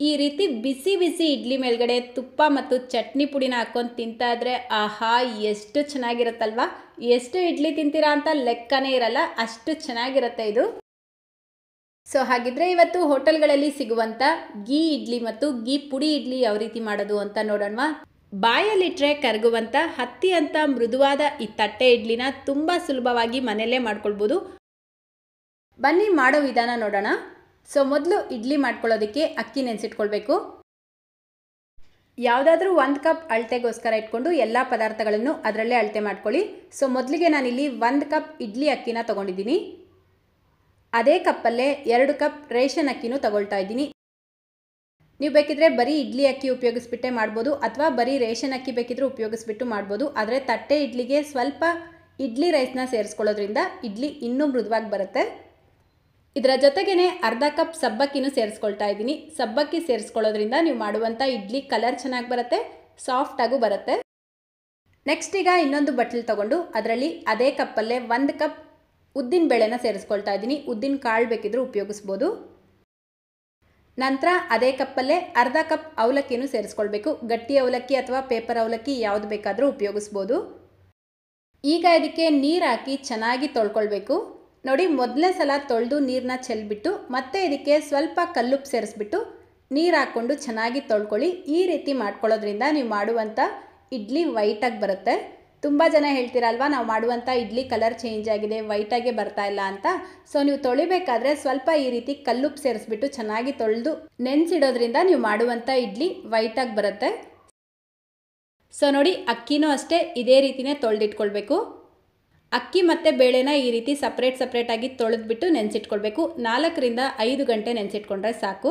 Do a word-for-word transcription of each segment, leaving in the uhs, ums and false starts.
ಈ ರೀತಿ ಬಿಸಿ ಬಿಸಿ ಇಡ್ಲಿ ಮೇಲ್ಗಡೆ ತುಪ್ಪ ಮತ್ತು ಚಟ್ನಿ ಪುಡಿನ ಹಾಕ್ಕೊಂಡು ತಿಂತಾ ಇದ್ರೆ ಆಹಾ ಎಷ್ಟು ಚೆನ್ನಾಗಿರುತ್ತಲ್ವಾ. ಎಷ್ಟು ಇಡ್ಲಿ ತಿಂತೀರಾ ಅಂತ ಲೆಕ್ಕನೇ ಇರಲ್ಲ, ಅಷ್ಟು ಚೆನ್ನಾಗಿರುತ್ತೆ ಇದು. ಸೊ ಹಾಗಿದ್ರೆ ಇವತ್ತು ಹೋಟೆಲ್ಗಳಲ್ಲಿ ಸಿಗುವಂಥ ಗೀ ಇಡ್ಲಿ ಮತ್ತು ಗೀ ಪುಡಿ ಇಡ್ಲಿ ಯಾವ ರೀತಿ ಮಾಡೋದು ಅಂತ ನೋಡೋಣ. ಬಾಯಲ್ಲಿಟ್ಟರೆ ಕರಗುವಂಥ ಹತ್ತಿ ಅಂತ ಮೃದುವಾದ ಈ ತಟ್ಟೆ ಇಡ್ಲಿನ ತುಂಬ ಸುಲಭವಾಗಿ ಮನೆಯಲ್ಲೇ ಮಾಡ್ಕೊಳ್ಬೋದು. ಬನ್ನಿ ಮಾಡೋ ವಿಧಾನ ನೋಡೋಣ. ಸೊ ಮೊದಲು ಇಡ್ಲಿ ಮಾಡ್ಕೊಳ್ಳೋದಕ್ಕೆ ಅಕ್ಕಿ ನೆನೆಸಿಟ್ಕೊಳ್ಬೇಕು. ಯಾವುದಾದ್ರೂ ಒಂದು ಕಪ್ ಅಳತೆಗೋಸ್ಕರ ಇಟ್ಕೊಂಡು ಎಲ್ಲ ಪದಾರ್ಥಗಳನ್ನು ಅದರಲ್ಲೇ ಅಳತೆ ಮಾಡ್ಕೊಳ್ಳಿ. ಸೊ ಮೊದಲಿಗೆ ನಾನಿಲ್ಲಿ ಒಂದು ಕಪ್ ಇಡ್ಲಿ ಅಕ್ಕಿನ ತೊಗೊಂಡಿದ್ದೀನಿ. ಅದೇ ಕಪ್ಪಲ್ಲೇ ಎರಡು ಕಪ್ ರೇಷನ್ ಅಕ್ಕಿನೂ ತಗೊಳ್ತಾ ಇದ್ದೀನಿ. ನೀವು ಬೇಕಿದ್ರೆ ಬರೀ ಇಡ್ಲಿ ಅಕ್ಕಿ ಉಪಯೋಗಿಸ್ಬಿಟ್ಟೆ ಮಾಡ್ಬೋದು, ಅಥವಾ ಬರೀ ರೇಷನ್ ಅಕ್ಕಿ ಬೇಕಿದ್ರೂ ಉಪಯೋಗಿಸ್ಬಿಟ್ಟು ಮಾಡ್ಬೋದು. ಆದರೆ ತಟ್ಟೆ ಇಡ್ಲಿಗೆ ಸ್ವಲ್ಪ ಇಡ್ಲಿ ರೈಸ್ನ ಸೇರಿಸ್ಕೊಳ್ಳೋದ್ರಿಂದ ಇಡ್ಲಿ ಇನ್ನೂ ಮೃದುವಾಗಿ ಬರುತ್ತೆ. ಇದರ ಜೊತೆಗೇ ಅರ್ಧ ಕಪ್ ಸಬ್ಬಕ್ಕಿನೂ ಸೇರಿಸ್ಕೊಳ್ತಾ ಇದ್ದೀನಿ. ಸಬ್ಬಕ್ಕಿ ಸೇರಿಸ್ಕೊಳ್ಳೋದ್ರಿಂದ ನೀವು ಮಾಡುವಂಥ ಇಡ್ಲಿ ಕಲರ್ ಚೆನ್ನಾಗಿ ಬರುತ್ತೆ, ಸಾಫ್ಟಾಗೂ ಬರುತ್ತೆ. ನೆಕ್ಸ್ಟ್ ಈಗ ಇನ್ನೊಂದು ಬಟ್ಲು ತೊಗೊಂಡು ಅದರಲ್ಲಿ ಅದೇ ಕಪ್ಪಲ್ಲೇ ಒಂದು ಕಪ್ ಉದ್ದಿನ ಬೇಳೆನ ಸೇರಿಸ್ಕೊಳ್ತಾ ಇದ್ದೀನಿ. ಉದ್ದಿನ ಕಾಳು ಬೇಕಿದ್ರೂ ಉಪಯೋಗಿಸ್ಬೋದು. ನಂತರ ಅದೇ ಕಪ್ಪಲ್ಲೇ ಅರ್ಧ ಕಪ್ ಅವಲಕ್ಕಿನೂ ಸೇರಿಸ್ಕೊಳ್ಬೇಕು. ಗಟ್ಟಿ ಅವಲಕ್ಕಿ ಅಥವಾ ಪೇಪರ್ ಅವಲಕ್ಕಿ ಯಾವುದು ಬೇಕಾದರೂ ಉಪಯೋಗಿಸ್ಬೋದು. ಈಗ ಇದಕ್ಕೆ ನೀರು ಹಾಕಿ ಚೆನ್ನಾಗಿ ತೊಳ್ಕೊಳ್ಬೇಕು. ನೋಡಿ, ಮೊದಲನೇ ಸಲ ತೊಳೆದು ನೀರನ್ನ ಚೆಲ್ಬಿಟ್ಟು ಮತ್ತೆ ಇದಕ್ಕೆ ಸ್ವಲ್ಪ ಕಲ್ಲುಪ್ಪು ಸೇರಿಸ್ಬಿಟ್ಟು ನೀರು ಹಾಕ್ಕೊಂಡು ಚೆನ್ನಾಗಿ ತೊಳ್ಕೊಳ್ಳಿ. ಈ ರೀತಿ ಮಾಡ್ಕೊಳ್ಳೋದ್ರಿಂದ ನೀವು ಮಾಡುವಂಥ ಇಡ್ಲಿ ವೈಟಾಗಿ ಬರುತ್ತೆ. ತುಂಬ ಜನ ಹೇಳ್ತೀರಲ್ವ, ನಾವು ಮಾಡುವಂಥ ಇಡ್ಲಿ ಕಲರ್ ಚೇಂಜ್ ಆಗಿದೆ, ವೈಟಾಗೆ ಬರ್ತಾ ಇಲ್ಲ ಅಂತ. ಸೊ ನೀವು ತೊಳಿಬೇಕಾದ್ರೆ ಸ್ವಲ್ಪ ಈ ರೀತಿ ಕಲ್ಲುಪ್ಪು ಸೇರಿಸ್ಬಿಟ್ಟು ಚೆನ್ನಾಗಿ ತೊಳೆದು ನೆನೆಸಿಡೋದ್ರಿಂದ ನೀವು ಮಾಡುವಂಥ ಇಡ್ಲಿ ವೈಟಾಗಿ ಬರುತ್ತೆ. ಸೊ ನೋಡಿ, ಅಕ್ಕಿನೂ ಅಷ್ಟೇ ಇದೇ ರೀತಿಯೇ ತೊಳೆದಿಟ್ಕೊಳ್ಬೇಕು. ಅಕ್ಕಿ ಮತ್ತು ಬೇಳೆನ ಈ ರೀತಿ ಸಪ್ರೇಟ್ ಸಪ್ರೇಟಾಗಿ ತೊಳೆದ್ಬಿಟ್ಟು ನೆನೆಸಿಟ್ಕೊಳ್ಬೇಕು. ನಾಲ್ಕರಿಂದ ಐದು ಗಂಟೆ ನೆನೆಸಿಟ್ಕೊಂಡ್ರೆ ಸಾಕು.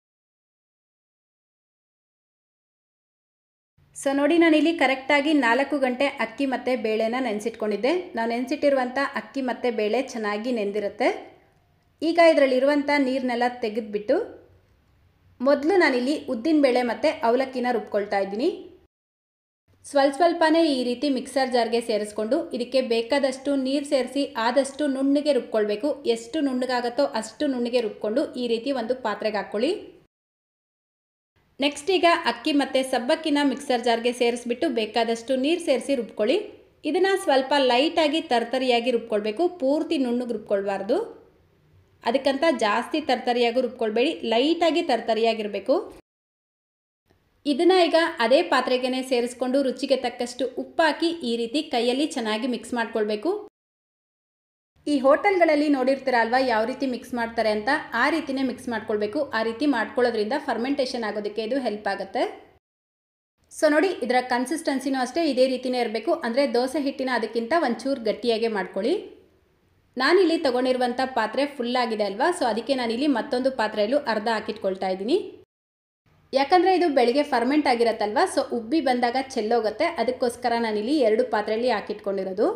ಸೊ ನೋಡಿ, ನಾನಿಲ್ಲಿ ಕರೆಕ್ಟಾಗಿ ನಾಲ್ಕು ಗಂಟೆ ಅಕ್ಕಿ ಮತ್ತು ಬೇಳೆನ ನೆನೆಸಿಟ್ಕೊಂಡಿದ್ದೆ. ನಾವು ನೆನೆಸಿಟ್ಟಿರುವಂಥ ಅಕ್ಕಿ ಮತ್ತು ಬೇಳೆ ಚೆನ್ನಾಗಿ ನೆಂದಿರುತ್ತೆ. ಈಗ ಇದರಲ್ಲಿರುವಂಥ ನೀರನ್ನೆಲ್ಲ ತೆಗೆದುಬಿಟ್ಟು ಮೊದಲು ನಾನಿಲ್ಲಿ ಉದ್ದಿನಬೇಳೆ ಮತ್ತು ಅವಲಕ್ಕಿನ ರುಬ್ಕೊಳ್ತಾ ಇದ್ದೀನಿ. ಸ್ವಲ್ಪ ಸ್ವಲ್ಪನೇ ಈ ರೀತಿ ಮಿಕ್ಸರ್ ಜಾರ್ಗೆ ಸೇರಿಸ್ಕೊಂಡು ಇದಕ್ಕೆ ಬೇಕಾದಷ್ಟು ನೀರು ಸೇರಿಸಿ ಆದಷ್ಟು ನುಣ್ಣಗೆ ರುಬ್ಕೊಳ್ಬೇಕು. ಎಷ್ಟು ನುಣ್ಣಗಾಗುತ್ತೋ ಅಷ್ಟು ನುಣ್ಣಗೆ ರುಬ್ಕೊಂಡು ಈ ರೀತಿ ಒಂದು ಪಾತ್ರೆಗೆ ಹಾಕ್ಕೊಳ್ಳಿ. ನೆಕ್ಸ್ಟ್ ಈಗ ಅಕ್ಕಿ ಮತ್ತು ಸಬ್ಬಕ್ಕಿನ ಮಿಕ್ಸರ್ ಜಾರ್ಗೆ ಸೇರಿಸ್ಬಿಟ್ಟು ಬೇಕಾದಷ್ಟು ನೀರು ಸೇರಿಸಿ ರುಬ್ಕೊಳ್ಳಿ. ಇದನ್ನು ಸ್ವಲ್ಪ ಲೈಟಾಗಿ ತರ್ತರಿಯಾಗಿ ರುಬ್ಕೊಳ್ಬೇಕು, ಪೂರ್ತಿ ನುಣ್ಣಗೆ ರುಬ್ಕೊಳ್ಬಾರ್ದು. ಅದಕ್ಕಂತ ಜಾಸ್ತಿ ತರ್ತರಿಯಾಗಿ ರುಬ್ಕೊಳ್ಬೇಡಿ, ಲೈಟಾಗಿ ತರ್ತರಿಯಾಗಿರಬೇಕು. ಇದನ್ನು ಈಗ ಅದೇ ಪಾತ್ರೆಗೆ ಸೇರಿಸ್ಕೊಂಡು ರುಚಿಗೆ ತಕ್ಕಷ್ಟು ಉಪ್ಪಾಕಿ ಈ ರೀತಿ ಕೈಯಲ್ಲಿ ಚೆನ್ನಾಗಿ ಮಿಕ್ಸ್ ಮಾಡ್ಕೊಳ್ಬೇಕು. ಈ ಹೋಟೆಲ್ಗಳಲ್ಲಿ ನೋಡಿರ್ತೀರ ಅಲ್ವಾ ಯಾವ ರೀತಿ ಮಿಕ್ಸ್ ಮಾಡ್ತಾರೆ ಅಂತ, ಆ ರೀತಿನೇ ಮಿಕ್ಸ್ ಮಾಡ್ಕೊಳ್ಬೇಕು. ಆ ರೀತಿ ಮಾಡ್ಕೊಳ್ಳೋದ್ರಿಂದ ಫರ್ಮೆಂಟೇಷನ್ ಆಗೋದಕ್ಕೆ ಇದು ಹೆಲ್ಪ್ ಆಗುತ್ತೆ. ಸೊ ನೋಡಿ, ಇದರ ಕನ್ಸಿಸ್ಟೆನ್ಸಿನೂ ಅಷ್ಟೇ ಇದೇ ರೀತಿಯೇ ಇರಬೇಕು. ಅಂದರೆ ದೋಸೆ ಹಿಟ್ಟಿನ ಅದಕ್ಕಿಂತ ಒಂಚೂರು ಗಟ್ಟಿಯಾಗೆ ಮಾಡ್ಕೊಳ್ಳಿ. ನಾನಿಲ್ಲಿ ತೊಗೊಂಡಿರುವಂಥ ಪಾತ್ರೆ ಫುಲ್ಲಾಗಿದೆ ಅಲ್ವಾ, ಸೊ ಅದಕ್ಕೆ ನಾನಿಲ್ಲಿ ಮತ್ತೊಂದು ಪಾತ್ರೆಯಲ್ಲೂ ಅರ್ಧ ಹಾಕಿಟ್ಕೊಳ್ತಾ ಇದ್ದೀನಿ. ಯಾಕಂದರೆ ಇದು ಬೆಳಗ್ಗೆ ಫರ್ಮೆಂಟ್ ಆಗಿರತ್ತಲ್ವ, ಸೊ ಉಬ್ಬಿ ಬಂದಾಗ ಚೆಲ್ಲೋಗುತ್ತೆ. ಅದಕ್ಕೋಸ್ಕರ ನಾನಿಲ್ಲಿ ಎರಡು ಪಾತ್ರೆಯಲ್ಲಿ ಹಾಕಿಟ್ಕೊಂಡಿರೋದು.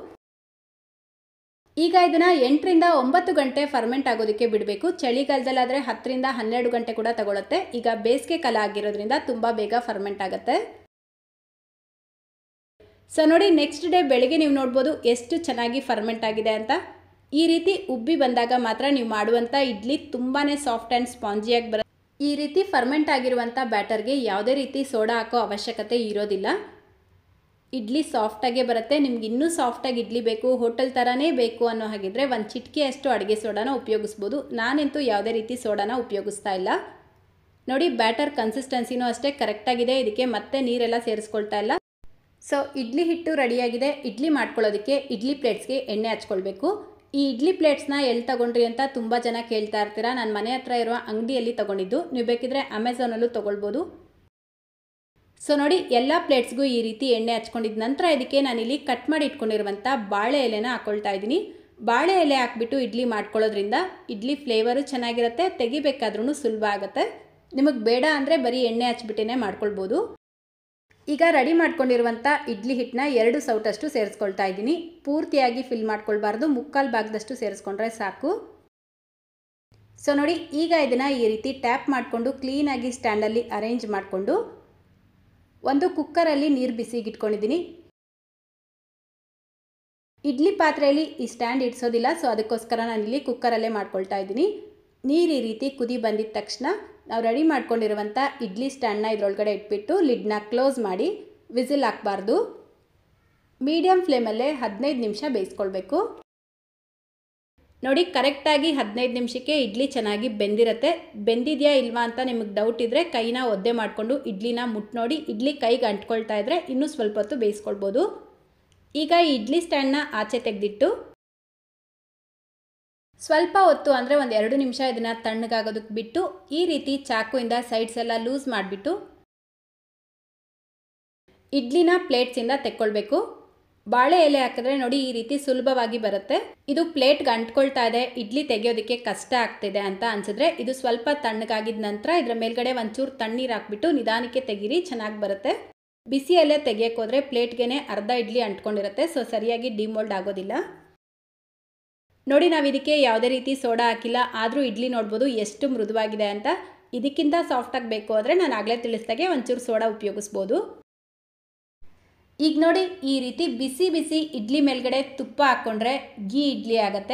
ಈಗ ಇದನ್ನು ಎಂಟರಿಂದ ಒಂಬತ್ತು ಗಂಟೆ ಫರ್ಮೆಂಟ್ ಆಗೋದಕ್ಕೆ ಬಿಡಬೇಕು. ಚಳಿಗಾಲದಲ್ಲಾದರೆ ಹತ್ತರಿಂದ ಹನ್ನೆರಡು ಗಂಟೆ ಕೂಡ ತಗೊಳುತ್ತೆ. ಈಗ ಬೇಸಿಗೆ ಕಾಲ ಆಗಿರೋದ್ರಿಂದ ತುಂಬ ಬೇಗ ಫರ್ಮೆಂಟ್ ಆಗುತ್ತೆ. ಸೊ ನೋಡಿ, ನೆಕ್ಸ್ಟ್ ಡೇ ಬೆಳಗ್ಗೆ ನೀವು ನೋಡ್ಬೋದು ಎಷ್ಟು ಚೆನ್ನಾಗಿ ಫರ್ಮೆಂಟ್ ಆಗಿದೆ ಅಂತ. ಈ ರೀತಿ ಉಬ್ಬಿ ಬಂದಾಗ ಮಾತ್ರ ನೀವು ಮಾಡುವಂಥ ಇಡ್ಲಿ ತುಂಬಾ ಸಾಫ್ಟ್ ಆ್ಯಂಡ್ ಸ್ಪಾಂಜಿಯಾಗಿ ಬರುತ್ತೆ. ಈ ರೀತಿ ಫರ್ಮೆಂಟ್ ಆಗಿರುವಂಥ ಬ್ಯಾಟರ್ಗೆ ಯಾವುದೇ ರೀತಿ ಸೋಡಾ ಹಾಕೋ ಅವಶ್ಯಕತೆ ಇರೋದಿಲ್ಲ. ಇಡ್ಲಿ ಸಾಫ್ಟಾಗೇ ಬರುತ್ತೆ. ನಿಮ್ಗೆ ಇನ್ನೂ ಸಾಫ್ಟಾಗಿ ಇಡ್ಲಿ ಬೇಕು, ಹೋಟೆಲ್ ಥರನೇ ಬೇಕು ಅನ್ನೋ ಹಾಗಿದ್ರೆ ಒಂದು ಚಿಟಿಕೆಯಷ್ಟು ಅಡುಗೆ ಸೋಡಾನ ಉಪಯೋಗಿಸ್ಬೋದು. ನಾನಂತೂ ಯಾವುದೇ ರೀತಿ ಸೋಡಾನ ಉಪಯೋಗಿಸ್ತಾ ಇಲ್ಲ. ನೋಡಿ, ಬ್ಯಾಟರ್ ಕನ್ಸಿಸ್ಟೆನ್ಸಿನೂ ಅಷ್ಟೇ ಕರೆಕ್ಟಾಗಿದೆ. ಇದಕ್ಕೆ ಮತ್ತೆ ನೀರೆಲ್ಲ ಸೇರಿಸ್ಕೊಳ್ತಾ ಇಲ್ಲ. ಸೊ ಇಡ್ಲಿ ಹಿಟ್ಟು ರೆಡಿಯಾಗಿದೆ. ಇಡ್ಲಿ ಮಾಡ್ಕೊಳ್ಳೋದಕ್ಕೆ ಇಡ್ಲಿ ಪ್ಲೇಟ್ಸ್ಗೆ ಎಣ್ಣೆ ಹಚ್ಕೊಳ್ಬೇಕು. ಈ ಇಡ್ಲಿ ಪ್ಲೇಟ್ಸ್ನ ಎಲ್ಲಿ ತೊಗೊಂಡ್ರಿ ಅಂತ ತುಂಬ ಜನ ಕೇಳ್ತಾ ಇರ್ತೀರ. ನನ್ನ ಮನೆ ಹತ್ರ ಇರುವ ಅಂಗಡಿಯಲ್ಲಿ ತೊಗೊಂಡಿದ್ದು, ನೀವು ಬೇಕಿದ್ರೆ ಅಮೆಝಾನಲ್ಲೂ ತೊಗೊಳ್ಬೋದು. ಸೊ ನೋಡಿ, ಎಲ್ಲ ಪ್ಲೇಟ್ಸ್ಗೂ ಈ ರೀತಿ ಎಣ್ಣೆ ಹಚ್ಕೊಂಡಿದ್ದ ನಂತರ ಇದಕ್ಕೆ ನಾನಿಲ್ಲಿ ಕಟ್ ಮಾಡಿ ಇಟ್ಕೊಂಡಿರುವಂಥ ಬಾಳೆ ಎಲೆನ ಹಾಕ್ಕೊಳ್ತಾ ಇದ್ದೀನಿ. ಬಾಳೆ ಎಲೆ ಹಾಕ್ಬಿಟ್ಟು ಇಡ್ಲಿ ಮಾಡ್ಕೊಳ್ಳೋದ್ರಿಂದ ಇಡ್ಲಿ ಫ್ಲೇವರು ಚೆನ್ನಾಗಿರುತ್ತೆ, ತೆಗಿಬೇಕಾದ್ರೂ ಸುಲಭ ಆಗುತ್ತೆ. ನಿಮಗೆ ಬೇಡ ಅಂದರೆ ಬರೀ ಎಣ್ಣೆ ಹಚ್ಬಿಟ್ಟೇ ಮಾಡ್ಕೊಳ್ಬೋದು. ಈಗ ರೆಡಿ ಮಾಡ್ಕೊಂಡಿರುವಂಥ ಇಡ್ಲಿ ಹಿಟ್ಟನ್ನ ಎರಡು ಸೌಟಷ್ಟು ಸೇರಿಸ್ಕೊಳ್ತಾ ಇದ್ದೀನಿ. ಪೂರ್ತಿಯಾಗಿ ಫಿಲ್ ಮಾಡ್ಕೊಳ್ಬಾರ್ದು, ಮುಕ್ಕಾಲು ಭಾಗದಷ್ಟು ಸೇರಿಸ್ಕೊಂಡ್ರೆ ಸಾಕು. ಸೊ ನೋಡಿ, ಈಗ ಇದನ್ನು ಈ ರೀತಿ ಟ್ಯಾಪ್ ಮಾಡಿಕೊಂಡು ಕ್ಲೀನಾಗಿ ಸ್ಟ್ಯಾಂಡಲ್ಲಿ ಅರೇಂಜ್ ಮಾಡಿಕೊಂಡು ಒಂದು ಕುಕ್ಕರಲ್ಲಿ ನೀರು ಬಿಸಿಗಿಟ್ಕೊಂಡಿದ್ದೀನಿ. ಇಡ್ಲಿ ಪಾತ್ರೆಯಲ್ಲಿ ಈ ಸ್ಟ್ಯಾಂಡ್ ಇಡಿಸೋದಿಲ್ಲ, ಸೊ ಅದಕ್ಕೋಸ್ಕರ ನಾನಿಲ್ಲಿ ಕುಕ್ಕರಲ್ಲೇ ಮಾಡ್ಕೊಳ್ತಾ ಇದ್ದೀನಿ. ನೀರು ಈ ರೀತಿ ಕುದಿ ಬಂದಿದ ತಕ್ಷಣ ನಾವು ರೆಡಿ ಮಾಡ್ಕೊಂಡಿರುವಂಥ ಇಡ್ಲಿ ಸ್ಟ್ಯಾಂಡ್ನ ಇದರೊಳಗಡೆ ಇಟ್ಬಿಟ್ಟು ಲಿಡ್ನ ಕ್ಲೋಸ್ ಮಾಡಿ ವಿಸಿಲ್ ಹಾಕಬಾರ್ದು. ಮೀಡಿಯಮ್ ಫ್ಲೇಮಲ್ಲೇ ಹದಿನೈದು ನಿಮಿಷ ಬೇಯಿಸ್ಕೊಳ್ಬೇಕು. ನೋಡಿ ಕರೆಕ್ಟಾಗಿ ಹದಿನೈದು ನಿಮಿಷಕ್ಕೆ ಇಡ್ಲಿ ಚೆನ್ನಾಗಿ ಬೆಂದಿರುತ್ತೆ. ಬೆಂದಿದೆಯಾ ಇಲ್ವಾ ಅಂತ ನಿಮಗೆ ಡೌಟ್ ಇದ್ದರೆ ಕೈನ ಒದ್ದೆ ಮಾಡಿಕೊಂಡು ಇಡ್ಲಿನ ಮುಟ್ಟು ನೋಡಿ. ಇಡ್ಲಿ ಕೈಗೆ ಅಂಟ್ಕೊಳ್ತಾ ಇದ್ದರೆ ಇನ್ನೂ ಸ್ವಲ್ಪ ಹೊತ್ತು ಬೇಯಿಸ್ಕೊಳ್ಬೋದು. ಈಗ ಈ ಇಡ್ಲಿ ಸ್ಟ್ಯಾಂಡ್ನ ಆಚೆ ತೆಗೆದಿಟ್ಟು ಸ್ವಲ್ಪ ಹೊತ್ತು ಅಂದರೆ ಒಂದು ಎರಡು ನಿಮಿಷ ಇದನ್ನು ತಣ್ಣಗಾಗೋದಕ್ಕೆ ಬಿಟ್ಟು ಈ ರೀತಿ ಚಾಕುವಿಂದ ಸೈಡ್ಸ್ ಎಲ್ಲ ಲೂಸ್ ಮಾಡಿಬಿಟ್ಟು ಇಡ್ಲಿನ ಪ್ಲೇಟ್ಸಿಂದ ತೆಕ್ಕೊಳ್ಬೇಕು. ಬಾಳೆ ಎಲೆ ಹಾಕಿದ್ರೆ ನೋಡಿ ಈ ರೀತಿ ಸುಲಭವಾಗಿ ಬರುತ್ತೆ. ಇದು ಪ್ಲೇಟ್ಗೆ ಅಂಟ್ಕೊಳ್ತಾ ಇದೆ, ಇಡ್ಲಿ ತೆಗೆಯೋದಕ್ಕೆ ಕಷ್ಟ ಆಗ್ತಿದೆ ಅಂತ ಅನ್ಸಿದ್ರೆ ಇದು ಸ್ವಲ್ಪ ತಣ್ಣಗಾಗಿದ ನಂತರ ಇದರ ಮೇಲ್ಗಡೆ ಒಂಚೂರು ತಣ್ಣೀರು ಹಾಕ್ಬಿಟ್ಟು ನಿಧಾನಕ್ಕೆ ತೆಗೀರಿ, ಚೆನ್ನಾಗಿ ಬರುತ್ತೆ. ಬಿಸಿ ಎಲೆ ತೆಗಿಯೋಕ್ಕೋದ್ರೆ ಪ್ಲೇಟ್ಗೆ ಅರ್ಧ ಇಡ್ಲಿ ಅಂಟ್ಕೊಂಡಿರುತ್ತೆ, ಸೊ ಸರಿಯಾಗಿ ಡಿಮೋಲ್ಡ್ ಆಗೋದಿಲ್ಲ. ನೋಡಿ ನಾವು ಇದಕ್ಕೆ ಯಾವುದೇ ರೀತಿ ಸೋಡಾ ಹಾಕಿಲ್ಲ, ಆದರೂ ಇಡ್ಲಿ ನೋಡ್ಬೋದು ಎಷ್ಟು ಮೃದುವಾಗಿದೆ ಅಂತ. ಇದಕ್ಕಿಂತ ಸಾಫ್ಟಾಗಿ ಬೇಕು ಅಂದರೆ ನಾನು ಆಗಲೇ ತಿಳಿಸ್ದಾಗೆ ಒಂಚೂರು ಸೋಡಾ ಉಪಯೋಗಿಸ್ಬೋದು. ಈಗ ನೋಡಿ ಈ ರೀತಿ ಬಿಸಿ ಬಿಸಿ ಇಡ್ಲಿ ಮೇಲ್ಗಡೆ ತುಪ್ಪ ಹಾಕ್ಕೊಂಡ್ರೆ ಗೀ ಇಡ್ಲಿ ಆಗುತ್ತೆ.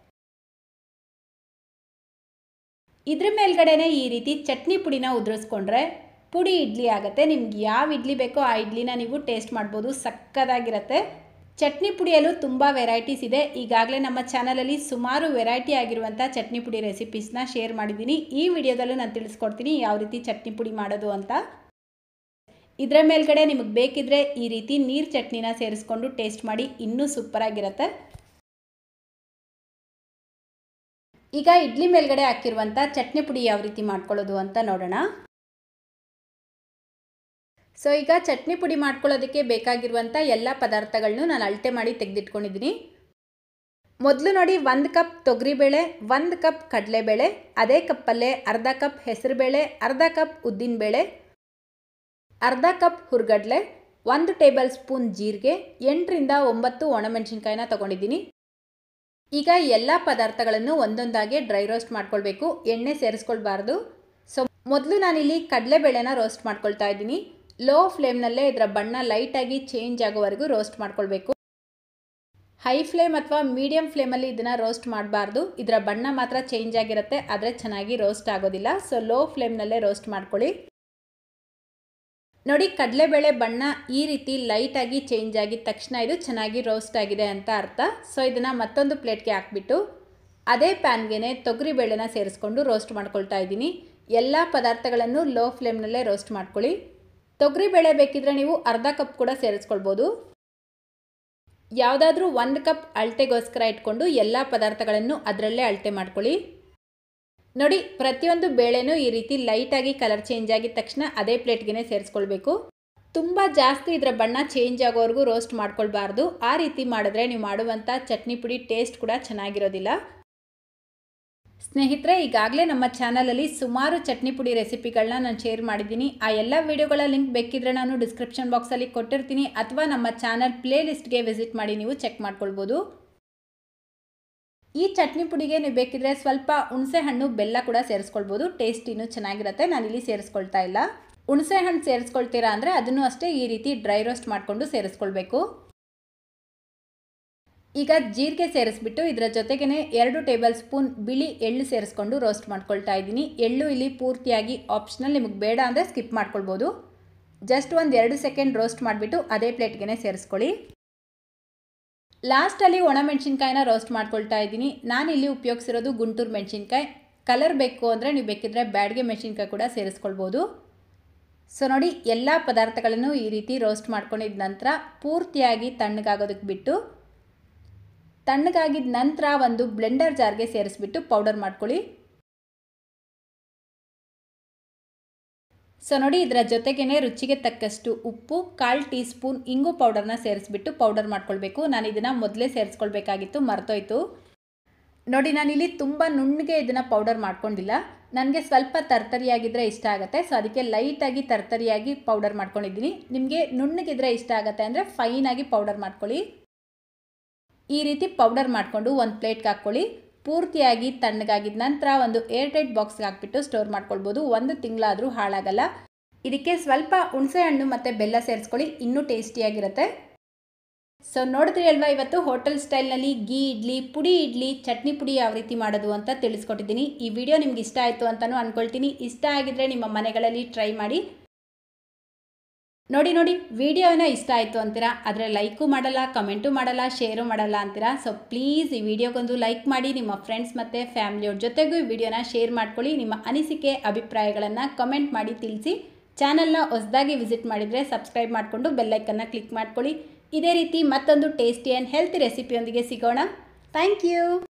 ಇದ್ರ ಮೇಲ್ಗಡೆನೆ ಈ ರೀತಿ ಚಟ್ನಿ ಪುಡಿನ ಉದುರಿಸ್ಕೊಂಡ್ರೆ ಪುಡಿ ಇಡ್ಲಿ ಆಗುತ್ತೆ. ನಿಮ್ಗೆ ಯಾವ ಇಡ್ಲಿ ಬೇಕೋ ಆ ಇಡ್ಲಿನ ನೀವು ಟೇಸ್ಟ್ ಮಾಡ್ಬೋದು, ಸಕ್ಕತ್ತಾಗಿರುತ್ತೆ. ಚಟ್ನಿ ಪುಡಿಯಲ್ಲೂ ತುಂಬ ವೆರೈಟೀಸ್ ಇದೆ. ಈಗಾಗಲೇ ನಮ್ಮ ಚಾನಲಲ್ಲಿ ಸುಮಾರು ವೆರೈಟಿ ಆಗಿರುವಂಥ ಚಟ್ನಿ ಪುಡಿ ರೆಸಿಪೀಸ್ನ ಶೇರ್ ಮಾಡಿದ್ದೀನಿ. ಈ ವಿಡಿಯೋದಲ್ಲೂ ನಾನು ತಿಳಿಸ್ಕೊಡ್ತೀನಿ ಯಾವ ರೀತಿ ಚಟ್ನಿ ಪುಡಿ ಮಾಡೋದು ಅಂತ. ಇದರ ಮೇಲ್ಗಡೆ ನಿಮಗೆ ಬೇಕಿದ್ರೆ ಈ ರೀತಿ ನೀರು ಚಟ್ನಿನ ಸೇರಿಸ್ಕೊಂಡು ಟೇಸ್ಟ್ ಮಾಡಿ, ಇನ್ನೂ ಸೂಪರಾಗಿರುತ್ತೆ. ಈಗ ಇಡ್ಲಿ ಮೇಲ್ಗಡೆ ಹಾಕಿರುವಂಥ ಚಟ್ನಿ ಪುಡಿ ಯಾವ ರೀತಿ ಮಾಡ್ಕೊಳ್ಳೋದು ಅಂತ ನೋಡೋಣ. ಸೊ ಈಗ ಚಟ್ನಿ ಪುಡಿ ಮಾಡ್ಕೊಳ್ಳೋದಕ್ಕೆ ಬೇಕಾಗಿರುವಂಥ ಎಲ್ಲ ಪದಾರ್ಥಗಳನ್ನೂ ನಾನು ಅಳತೆ ಮಾಡಿ ತೆಗೆದಿಟ್ಕೊಂಡಿದ್ದೀನಿ. ಮೊದಲು ನೋಡಿ ಒಂದು ಕಪ್ ತೊಗರಿಬೇಳೆ, ಒಂದು ಕಪ್ ಕಡಲೆಬೇಳೆ, ಅದೇ ಕಪ್ಪಲ್ಲೇ ಅರ್ಧ ಕಪ್ ಹೆಸರುಬೇಳೆ, ಅರ್ಧ ಕಪ್ ಉದ್ದಿನಬೇಳೆ, ಅರ್ಧ ಕಪ್ ಹುರ್ಗಡ್ಲೆ, ಒಂದು ಟೇಬಲ್ ಸ್ಪೂನ್ ಜೀರಿಗೆ, ಎಂಟರಿಂದ ಒಂಬತ್ತು ಒಣಮೆಣಸಿನ್ಕಾಯಿನ ತೊಗೊಂಡಿದ್ದೀನಿ. ಈಗ ಎಲ್ಲ ಪದಾರ್ಥಗಳನ್ನು ಒಂದೊಂದಾಗಿ ಡ್ರೈ ರೋಸ್ಟ್ ಮಾಡ್ಕೊಳ್ಬೇಕು, ಎಣ್ಣೆ ಸೇರಿಸ್ಕೊಳ್ಬಾರ್ದು. ಸೊ ಮೊದಲು ನಾನಿಲ್ಲಿ ಕಡಲೆಬೇಳೆನ ರೋಸ್ಟ್ ಮಾಡ್ಕೊಳ್ತಾ ಇದ್ದೀನಿ. ಲೋ ಫ್ಲೇಮ್ನಲ್ಲೇ ಇದರ ಬಣ್ಣ ಲೈಟಾಗಿ ಚೇಂಜ್ ಆಗೋವರೆಗೂ ರೋಸ್ಟ್ ಮಾಡ್ಕೊಳ್ಬೇಕು. ಹೈ ಫ್ಲೇಮ್ ಅಥವಾ ಮೀಡಿಯಮ್ ಫ್ಲೇಮಲ್ಲಿ ಇದನ್ನು ರೋಸ್ಟ್ ಮಾಡಬಾರ್ದು. ಇದರ ಬಣ್ಣ ಮಾತ್ರ ಚೇಂಜ್ ಆಗಿರುತ್ತೆ, ಆದರೆ ಚೆನ್ನಾಗಿ ರೋಸ್ಟ್ ಆಗೋದಿಲ್ಲ. ಸೊ ಲೋ ಫ್ಲೇಮ್ನಲ್ಲೇ ರೋಸ್ಟ್ ಮಾಡ್ಕೊಳ್ಳಿ. ನೋಡಿ ಕಡಲೆಬೇಳೆ ಬಣ್ಣ ಈ ರೀತಿ ಲೈಟಾಗಿ ಚೇಂಜ್ ಆಗಿದ ತಕ್ಷಣ ಇದು ಚೆನ್ನಾಗಿ ರೋಸ್ಟ್ ಆಗಿದೆ ಅಂತ ಅರ್ಥ. ಸೊ ಇದನ್ನು ಮತ್ತೊಂದು ಪ್ಲೇಟ್ಗೆ ಹಾಕ್ಬಿಟ್ಟು ಅದೇ ಪ್ಯಾನ್ಗೆ ತೊಗರಿಬೇಳೆನ ಸೇರಿಸ್ಕೊಂಡು ರೋಸ್ಟ್ ಮಾಡ್ಕೊಳ್ತಾ ಇದ್ದೀನಿ. ಎಲ್ಲ ಪದಾರ್ಥಗಳನ್ನು ಲೋ ಫ್ಲೇಮ್ನಲ್ಲೇ ರೋಸ್ಟ್ ಮಾಡ್ಕೊಳ್ಳಿ. ತೊಗರಿಬೇಳೆ ಬೇಕಿದ್ರೆ ನೀವು ಅರ್ಧ ಕಪ್ ಕೂಡ ಸೇರಿಸ್ಕೊಳ್ಬೋದು. ಯಾವುದಾದ್ರೂ ಒಂದು ಕಪ್ ಅಳತೆಗೋಸ್ಕರ ಇಟ್ಕೊಂಡು ಎಲ್ಲ ಪದಾರ್ಥಗಳನ್ನು ಅದರಲ್ಲೇ ಅಳತೆ ಮಾಡ್ಕೊಳ್ಳಿ. ನೋಡಿ ಪ್ರತಿಯೊಂದು ಬೇಳೆನೂ ಈ ರೀತಿ ಲೈಟಾಗಿ ಕಲರ್ ಚೇಂಜ್ ಆಗಿದ ತಕ್ಷಣ ಅದೇ ಪ್ಲೇಟ್ಗೆ ಸೇರಿಸ್ಕೊಳ್ಬೇಕು. ತುಂಬ ಜಾಸ್ತಿ ಇದರ ಬಣ್ಣ ಚೇಂಜ್ ಆಗೋವರೆಗೂ ರೋಸ್ಟ್ ಮಾಡ್ಕೊಳ್ಬಾರ್ದು. ಆ ರೀತಿ ಮಾಡಿದ್ರೆ ನೀವು ಮಾಡುವಂಥ ಚಟ್ನಿ ಪುಡಿ ಟೇಸ್ಟ್ ಕೂಡ ಚೆನ್ನಾಗಿರೋದಿಲ್ಲ. ಸ್ನೇಹಿತರೆ, ಈಗಾಗಲೇ ನಮ್ಮ ಚಾನಲಲ್ಲಿ ಸುಮಾರು ಚಟ್ನಿ ಪುಡಿ ರೆಸಿಪಿಗಳನ್ನ ನಾನು ಶೇರ್ ಮಾಡಿದ್ದೀನಿ. ಆ ಎಲ್ಲ ವಿಡಿಯೋಗಳ ಲಿಂಕ್ ಬೇಕಿದ್ರೆ ನಾನು ಡಿಸ್ಕ್ರಿಪ್ಷನ್ ಬಾಕ್ಸಲ್ಲಿ ಕೊಟ್ಟಿರ್ತೀನಿ, ಅಥವಾ ನಮ್ಮ ಚಾನಲ್ ಪ್ಲೇ ಲಿಸ್ಟ್ಗೆ ವಿಸಿಟ್ ಮಾಡಿ ನೀವು ಚೆಕ್ ಮಾಡ್ಕೊಳ್ಬೋದು. ಈ ಚಟ್ನಿ ಪುಡಿಗೆ ನೀವು ಬೇಕಿದ್ರೆ ಸ್ವಲ್ಪ ಹುಣಸೆ ಹಣ್ಣು ಬೆಲ್ಲ ಕೂಡ ಸೇರಿಸ್ಕೊಳ್ಬೋದು, ಟೇಸ್ಟ್ ಇನ್ನೂ ಚೆನ್ನಾಗಿರುತ್ತೆ. ನಾನಿಲ್ಲಿ ಸೇರಿಸ್ಕೊಳ್ತಾ ಇಲ್ಲ. ಹುಣಸೆ ಹಣ್ಣು ಸೇರಿಸ್ಕೊಳ್ತೀರಾ ಅಂದರೆ ಅದನ್ನು ಅಷ್ಟೇ ಈ ರೀತಿ ಡ್ರೈ ರೋಸ್ಟ್ ಮಾಡಿಕೊಂಡು ಸೇರಿಸ್ಕೊಳ್ಬೇಕು. ಈಗ ಜೀರಿಗೆ ಸೇರಿಸ್ಬಿಟ್ಟು ಇದರ ಜೊತೆಗೇ ಎರಡು ಟೇಬಲ್ ಸ್ಪೂನ್ ಬಿಳಿ ಎಳ್ಳು ಸೇರಿಸ್ಕೊಂಡು ರೋಸ್ಟ್ ಮಾಡ್ಕೊಳ್ತಾ ಇದ್ದೀನಿ. ಎಳ್ಳು ಇಲ್ಲಿ ಪೂರ್ತಿಯಾಗಿ ಆಪ್ಷನಲ್, ನಿಮಗೆ ಬೇಡ ಅಂದರೆ ಸ್ಕಿಪ್ ಮಾಡ್ಕೊಳ್ಬೋದು. ಜಸ್ಟ್ ಒಂದು ಎರಡು ಸೆಕೆಂಡ್ ರೋಸ್ಟ್ ಮಾಡಿಬಿಟ್ಟು ಅದೇ ಪ್ಲೇಟ್ಗೆ ಸೇರಿಸ್ಕೊಳ್ಳಿ. ಲಾಸ್ಟಲ್ಲಿ ಒಣಮೆಣಸಿನ್ಕಾಯಿನ ರೋಸ್ಟ್ ಮಾಡ್ಕೊಳ್ತಾ ಇದ್ದೀನಿ. ನಾನಿಲ್ಲಿ ಉಪಯೋಗಿಸಿರೋದು ಗುಂಟೂರು ಮೆಣಸಿನ್ಕಾಯಿ. ಕಲರ್ ಬೇಕು ಅಂದರೆ ನೀವು ಬೇಕಿದ್ರೆ ಬ್ಯಾಡ್ಗೆ ಮೆಣಸಿನ್ಕಾಯಿ ಕೂಡ ಸೇರಿಸ್ಕೊಳ್ಬೋದು. ಸೊ ನೋಡಿ ಎಲ್ಲ ಪದಾರ್ಥಗಳನ್ನು ಈ ರೀತಿ ರೋಸ್ಟ್ ಮಾಡ್ಕೊಂಡಿದ್ದ ನಂತರ ಪೂರ್ತಿಯಾಗಿ ತಣ್ಣಗಾಗೋದಕ್ಕೆ ಬಿಟ್ಟು ತಣ್ಣಗಾಗಿದ ನಂತರ ಒಂದು ಬ್ಲೆಂಡರ್ ಜಾರ್ಗೆ ಸೇರಿಸ್ಬಿಟ್ಟು ಪೌಡರ್ ಮಾಡ್ಕೊಳ್ಳಿ. ಸೊ ನೋಡಿ ಇದರ ಜೊತೆಗೇ ರುಚಿಗೆ ತಕ್ಕಷ್ಟು ಉಪ್ಪು, ಕಾಲು ಟೀ ಸ್ಪೂನ್ ಇಂಗು ಪೌಡರ್ನ ಸೇರಿಸ್ಬಿಟ್ಟು ಪೌಡರ್ ಮಾಡ್ಕೊಳ್ಬೇಕು. ನಾನು ಇದನ್ನು ಮೊದಲೇ ಸೇರಿಸ್ಕೊಳ್ಬೇಕಾಗಿತ್ತು, ಮರ್ತೋಯ್ತು. ನೋಡಿ ನಾನಿಲ್ಲಿ ತುಂಬ ನುಣ್ಣಗೆ ಇದನ್ನು ಪೌಡರ್ ಮಾಡ್ಕೊಂಡಿಲ್ಲ. ನನಗೆ ಸ್ವಲ್ಪ ತರ್ತರಿಯಾಗಿದ್ದರೆ ಇಷ್ಟ ಆಗುತ್ತೆ, ಸೊ ಅದಕ್ಕೆ ಲೈಟಾಗಿ ತರ್ತರಿಯಾಗಿ ಪೌಡರ್ ಮಾಡ್ಕೊಂಡಿದ್ದೀನಿ. ನಿಮಗೆ ನುಣ್ಣಗಿದ್ರೆ ಇಷ್ಟ ಆಗುತ್ತೆ ಅಂದರೆ ಫೈನಾಗಿ ಪೌಡರ್ ಮಾಡ್ಕೊಳ್ಳಿ. ಈ ರೀತಿ ಪೌಡರ್ ಮಾಡಿಕೊಂಡು ಒಂದು ಪ್ಲೇಟ್ಗೆ ಹಾಕ್ಕೊಳ್ಳಿ. ಪೂರ್ತಿಯಾಗಿ ತಣ್ಣಗಾಗಿದ ನಂತರ ಒಂದು ಏರ್ ಟೈಟ್ ಬಾಕ್ಸ್ಗೆ ಹಾಕ್ಬಿಟ್ಟು ಸ್ಟೋರ್ ಮಾಡ್ಕೊಳ್ಬೋದು. ಒಂದು ತಿಂಗಳಾದರೂ ಹಾಳಾಗಲ್ಲ. ಇದಕ್ಕೆ ಸ್ವಲ್ಪ ಹುಣಸೆ ಹಣ್ಣು ಮತ್ತು ಬೆಲ್ಲ ಸೇರಿಸ್ಕೊಳ್ಳಿ, ಇನ್ನೂ ಟೇಸ್ಟಿಯಾಗಿರುತ್ತೆ. ಸೊ ನೋಡಿದ್ರಿ ಅಲ್ವಾ, ಇವತ್ತು ಹೋಟೆಲ್ ಸ್ಟೈಲ್ನಲ್ಲಿ ಗೀ ಇಡ್ಲಿ, ಪುಡಿ ಇಡ್ಲಿ, ಚಟ್ನಿ ಪುಡಿ ಯಾವ ರೀತಿ ಮಾಡೋದು ಅಂತ ತಿಳಿಸ್ಕೊಟ್ಟಿದ್ದೀನಿ. ಈ ವಿಡಿಯೋ ನಿಮ್ಗೆ ಇಷ್ಟ ಆಯಿತು ಅಂತಲೂ ಅಂದ್ಕೊಳ್ತೀನಿ. ಇಷ್ಟ ಆಗಿದ್ರೆ ನಿಮ್ಮ ಮನೆಗಳಲ್ಲಿ ಟ್ರೈ ಮಾಡಿ. ನೋಡಿ ನೋಡಿ ವಿಡಿಯೋನ ಇಷ್ಟ ಆಯಿತು ಅಂತೀರಾ, ಆದರೆ ಲೈಕು ಮಾಡಲ್ಲ, ಕಮೆಂಟು ಮಾಡಲ್ಲ, ಶೇರು ಮಾಡಲ್ಲ ಅಂತೀರಾ. ಸೊ ಪ್ಲೀಸ್ ಈ ವಿಡಿಯೋಗೊಂದು ಲೈಕ್ ಮಾಡಿ, ನಿಮ್ಮ ಫ್ರೆಂಡ್ಸ್ ಮತ್ತು ಫ್ಯಾಮಿಲಿಯವ್ರ ಜೊತೆಗೂ ಈ ವಿಡಿಯೋನ ಶೇರ್ ಮಾಡ್ಕೊಳ್ಳಿ. ನಿಮ್ಮ ಅನಿಸಿಕೆ ಅಭಿಪ್ರಾಯಗಳನ್ನು ಕಮೆಂಟ್ ಮಾಡಿ ತಿಳಿಸಿ. ಚಾನಲ್ನ ಹೊಸದಾಗಿ ವಿಸಿಟ್ ಮಾಡಿದರೆ ಸಬ್ಸ್ಕ್ರೈಬ್ ಮಾಡಿಕೊಂಡು ಬೆಲ್ಲೈಕನ್ನ ಕ್ಲಿಕ್ ಮಾಡ್ಕೊಳ್ಳಿ. ಇದೇ ರೀತಿ ಮತ್ತೊಂದು ಟೇಸ್ಟಿ ಆ್ಯಂಡ್ ಹೆಲ್ತಿ ರೆಸಿಪಿಯೊಂದಿಗೆ ಸಿಗೋಣ. Thank you.